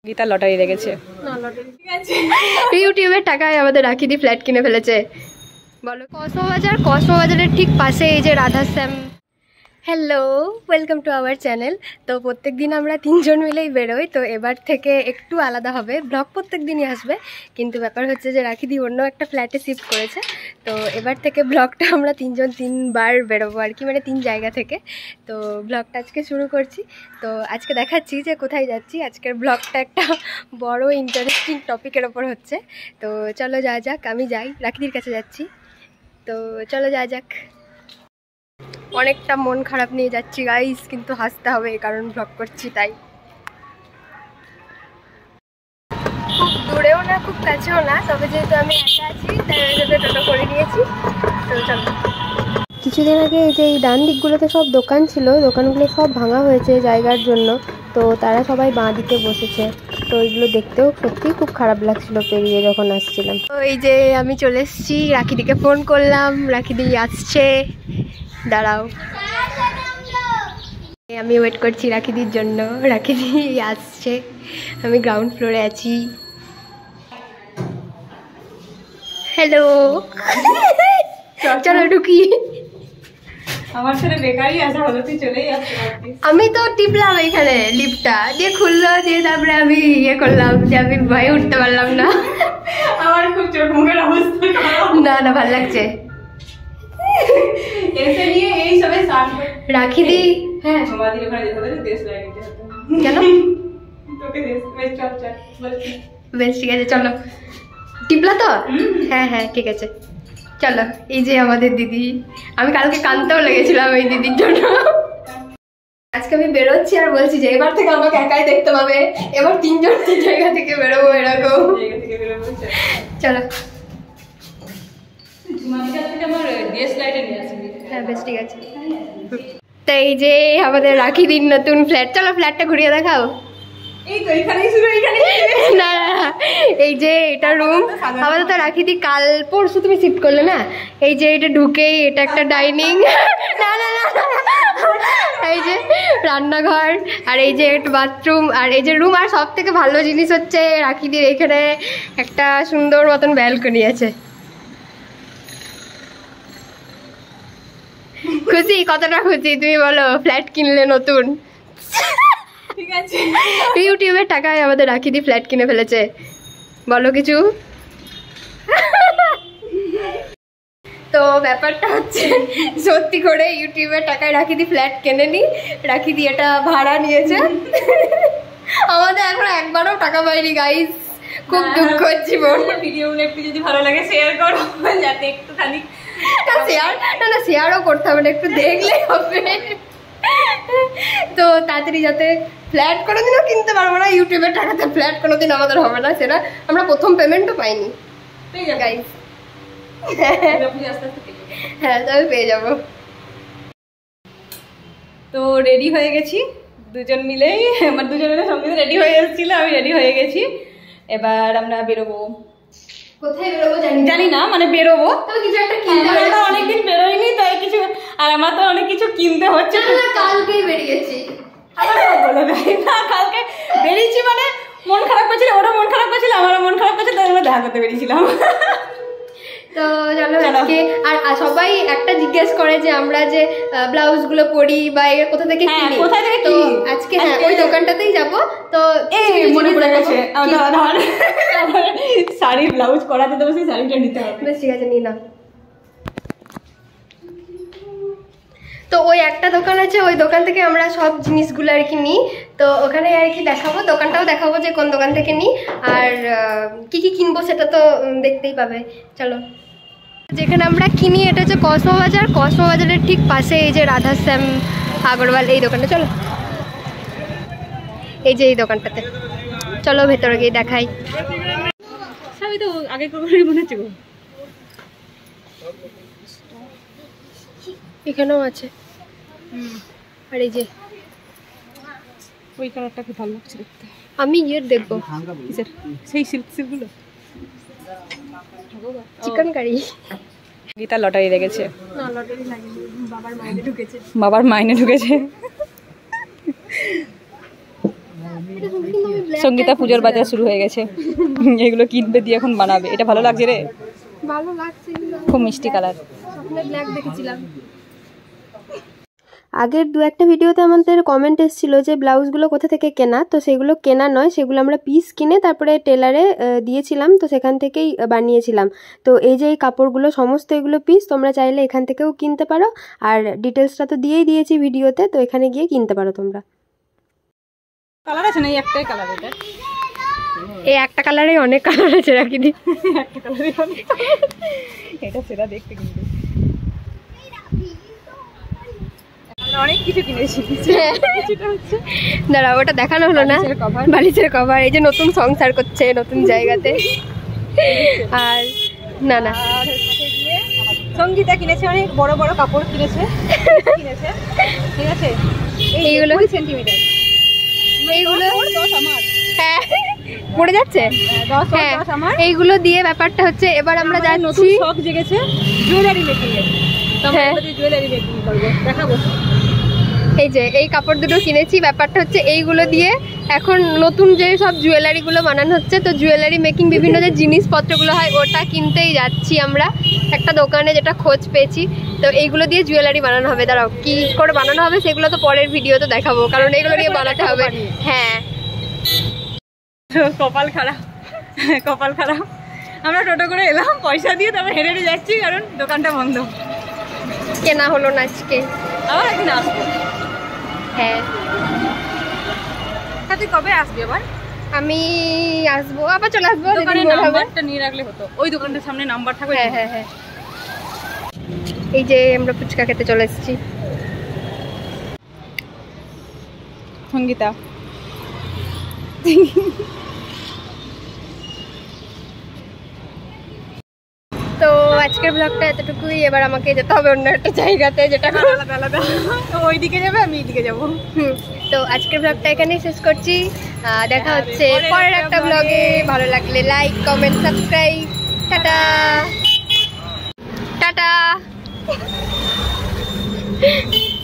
Gita lottery লেগেছে। ইউটিউবের টাকায় আমাদের রাখিদি ফ্ল্যাট কিনে ফেলেছে। বলো, কসমোবাজারের ঠিক পাশে এই যে Radhashyam. Hello, welcome to our channel. তো প্রত্যেক দিন আমরা তিনজন মিলেই বেরোই, তো এবার থেকে একটু আলাদা হবে, ব্লগ প্রত্যেক দিনই আসবে। কিন্তু ব্যাপার হচ্ছে যে রাখিদি অন্য একটা ফ্ল্যাটে শিফট করেছে, তো এবার থেকে ব্লগটা আমরা তিনবার বেরোবো আর কি, মানে 3 জায়গা থেকে। তো ব্লগটা আজকে শুরু করছি। তো আজকে দেখাচ্ছি যে কোথায় যাচ্ছি। আজকের ব্লগটা একটা বড় ইন্টারেস্টিং টপিকের ওপর হচ্ছে। তো চলো যা যাক, আমি যাই, রাখিদির কাছে যাচ্ছি। তো চলো যা যাক। অনেকটা মন খারাপ নিয়ে যাচ্ছি গাইস, কিন্তু হাসতে হবে কারণ ব্লগ করছি তাই। খুব দূরেও না খুব কাছেও না, তবে যেহেতু আমি একা আছি তাই ওই টোটো করে নিয়েছি। তো চলো। কিছুদিন আগে এই যে এই ডান দিকগুলোতে সব দোকান ছিল, দোকানগুলো সব ভাঙা হয়েছে জায়গার জন্য, তো তারা সবাই বাঁ দিকে বসেছে। তো এইগুলো দেখতেও সত্যিই খুব খারাপ লাগছিল পেরিয়ে যখন আসছিলাম। তো এই যে আমি চলে এসেছি, রাখিদিকে ফোন করলাম, রাখিদি আসছে, দাঁড়াও আমি ওয়েট করছি রাখিদির জন্য। রাখিদি আসছে, আমি গ্রাউন্ড ফ্লোরে আছি। হ্যালো, চলো ঢুকি। আমার সাথে বেকারই আসা হলো, তুই চলেই আসতে পারতিস। আমি তো টিপলাম এখানে লিফটটা দিয়ে, খুললো দিয়ে, তারপরে আমি করলাম যে আমি ভয়ে উঠতে পারলাম না। আমার খুব চোখ মুখের অবস্থা খারাপ। না ভালো লাগছে। এসে নিয়ে এই সবাই স্নান করে রাখিদি। হ্যাঁ, আমাদের ওখানে যেতে হবে, দেশ লাগে নিতে হবে। কেন তোকে দেশ বেশ চল বলছি। বেশ ঠিক আছে, চলো। টিপলা তো? হ্যাঁ ঠিক আছে, চলো। এই যে আমাদের দিদি, আমি কালকে কাঁদতেও লেগেছিলাম এই দিদির জন্য। আজকে আমি বেরোচ্ছি আর বলছি যে এবার থেকে আমাকে একাই দেখতে পাবে, এবার 3 জন 3 জায়গা থেকে বেরোবো এরকম। চলো। হ্যাঁ বেশ ঠিক আছে। তো এই যে আমাদের রাখিদির নতুন ফ্ল্যাট, চলো ফ্ল্যাটটা ঘুরিয়ে দেখাও। এই তো এখানেই শুরু, এখানে না এই যে এটা রুম আমাদের, তো রাখিদি কাল পরশু তুমি শিফট করলে না। এই যে এটা ঢুকেই এটা একটা ডাইনিং, না এই যে রান্নাঘর, আর এই যে একটা বাথরুম, আর এই যে রুম। আর সব থেকে ভালো জিনিস হচ্ছে রাখিদির এখানে একটা সুন্দর মতন ব্যালকনি আছে। খুশি? কতটা খুশি তুমি বলো, ফ্ল্যাট কিনলে নতুন। ঠিক আছে, ইউটিউবের টাকায় আমাদের রাখিদি ফ্ল্যাট কিনে ফেলেছে। বলো কিছু। তো ব্যাপারটা হচ্ছে সত্যি করে ইউটিউবের টাকায় রাখিদি ফ্ল্যাট কেনেনি, রাখিদি এটা ভাড়া নিয়েছে। আমাদের এখন একবারও টাকা পাইনি গাইস, খুব দুঃখ হচ্ছে। ভিডিওগুলো একটু যদি ভালো লাগে শেয়ার করো, যাতে একটুখানি শেয়ারও করতে হবে না, একটু দেখলে হবে। তো তাড়াতাড়ি যাতে ফ্ল্যাট কোনোদিনও কিনতে পারবো না, ইউটিউবের টাকাতে ফ্ল্যাট কোনোদিন আমাদের হবে না, সেটা আমরা প্রথম পেমেন্টও পাইনি গাইস। হ্যাঁ তবে পেয়ে যাবো। তো রেডি হয়ে গেছি দুজন মিলেই, আমার দুজন মিলে সঙ্গে রেডি হয়ে এসেছিল, আমি রেডি হয়ে গেছি। এবার আমরা বেরোবো। কোথায় বেরোবো জানি না, মানে বেরোবো। কিছু একটা কিনতে হবে, অনেকদিন বেরোয়নি তাই কিছু, আর আমার তো অনেক কিছু কিনতে হচ্ছে। কালকেই বেরিয়েছি, কালকে বেরিয়েছি, মানে মন খারাপ করছিল, ওরা মন খারাপ করছিল, আমারও মন খারাপ করছিল, তাই আমরা দেখা করতে বেরিয়েছিলাম। তো চলো আজকে। আর সবাই একটা জিজ্ঞেস করে যে আমরা যে ব্লাউজ গুলো পরি বা কোথা থেকে কিনি, কোথা থেকে তো আজকে হ্যাঁ ওই দোকানটাতেই যাবো। তো মনে পড়ে গেছে, শাড়ি ব্লাউজ করাতে দেবো, সেই শাড়িটা নিতে হবে। বেশ ঠিক আছে, নি না। তো ওই একটা দোকান আছে, ওই দোকান থেকে আমরা সব জিনিসগুলো আর কি নিই। তো ওখানে আর কি দেখাবো, দোকানটাও দেখাবো যে কোন দোকান থেকে নিই, আর কি কি কিনবো সেটা তো দেখতেই পাবে। চলো। যেখানে আমরা কিনি এটা হচ্ছে কসমোবাজার, কসমোবাজারের ঠিক পাশে এই যে রাধাশ্যাম আগরওয়াল এই দোকানটা। চলো এই যে এই দোকানটাতে, চলো ভেতরে গিয়ে দেখাই। সবই তো আগে করে মনে হচ্ছে, এখানেও আছে। আর এই যে ওই কালারটা খুব ভালো লাগছে দেখতে। আমি ইয়ের দেখবো, সেই সিল্কগুলো, চিকেন কারি। গীতা লটারি লেগেছে। না লটারি লাগেনি, বাবার মাইনে ঢুকেছে। বাবার মাইনে ঢুকেছে। সঙ্গীতা পুজোর বাজার শুরু হয়ে গেছে। এগুলো কিনবে দিয়ে এখন বানাবে। এটা ভালো লাগছে রে, ভালো লাগছে, খুব মিষ্টি কালার। ব্ল্যাক দেখেছিলাম আগের 2-1টা ভিডিওতে আমাদের কমেন্ট এসেছিল যে ব্লাউজগুলো কোথা থেকে কেনা, তো সেগুলো কেনা নয়, সেগুলো আমরা পিস কিনে তারপরে টেলারে দিয়েছিলাম, তো সেখান থেকেই বানিয়েছিলাম। তো এই যে এই কাপড়গুলো সমস্ত এগুলো পিস, তোমরা চাইলে এখান থেকেও কিনতে পারো, আর ডিটেলসটা তো দিয়েই দিয়েছি ভিডিওতে, তো এখানে গিয়ে কিনতে পারো তোমরা। কালার আছে না, এই একটাই কালার। এটা এই একটা কালারে অনেক কালার আছে রাখি দি, একটা কালারই অনেক। এটা সেটা দেখতে কিন্তু আমরা অনেক কিছু কিনেছি। দাঁড়া, ওটা দেখানো হলো না, বালিশের কভার। এই যে নতুন সংসার করছে নতুন জায়গাতে। আর না না, সঙ্গীতা কিনেছে অনেক বড় বড় কাপড় কিনেছে, ঠিক আছে। এইগুলো সেন্টিমিটার, এইগুলো 10 আমার। হ্যাঁ পড়ে যাচ্ছে। 10 আমার। এইগুলো দিয়ে ব্যাপারটা হচ্ছে এবার আমরা যাচ্ছি, শখ জেগেছে জুয়েলারি মেকিং এর। হ্যাঁ জুয়েলারি মেকিং করবো, দেখাবো। এই যে এই কাপড় দুটো কিনেছি, ব্যাপারটা হচ্ছে এইগুলো দিয়ে এখন নতুন যে সব জুয়েলারিগুলো বানানো হচ্ছে, তো জুয়েলারি মেকিং বিভিন্ন যে জিনিসপত্রগুলো হয় ওটা কিনতেই যাচ্ছি আমরা একটা দোকানে, যেটা খোঁজ পেয়েছি। তো এইগুলো দিয়ে জুয়েলারি বানানো হবে। দাঁড়াও, কি করে বানানো হবে সেগুলো তো পরের ভিডিওতে দেখাবো, কারণ এগুলো দিয়ে বানাতে হবে। হ্যাঁ কপাল খারাপ, কপাল খারাপ। আমরা টোটো করে এলাম, পয়সা দিয়ে তারপর হেঁটে হেঁটে যাচ্ছি, কারণ দোকানটা বন্ধ। কেনা হলো না আজকে, আবার একদিন আসবো। হ্যাঁ তুই কবে আসবি আবার? আমি আসবো, আবার চলে আসবো। দোকানের নাম্বারটা নিয়ে রাখলে হতো, ওই দোকানটার সামনে নাম্বার থাকবে। হ্যাঁ হ্যাঁ হ্যাঁ। এই যে আমরা ফুচকা খেতে চলে এসেছি। সঙ্গীতা তো আজকের ব্লগটা এতটুকুই। এবার আমাকে যেতে হবে অন্য একটা জায়গাতে, যেটা আলাদা আলাদা। ওইদিকে যাবে, আমি এইদিকে যাবো। তো আজকের ব্লগটা এখানেই শেষ করছি। দেখা হচ্ছে পরের একটা ব্লগে। ভালো লাগলে like, comment, subscribe. Tata tata.